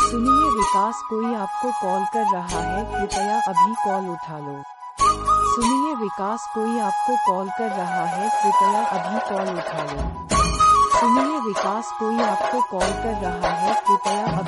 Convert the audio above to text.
सुनिए विकास, कोई आपको कॉल कर रहा है, कृपया अभी कॉल उठा लो। सुनिए विकास, कोई आपको कॉल कर रहा है, कृपया अभी कॉल उठा लो। सुनिए विकास, कोई आपको कॉल कर रहा है, कृपया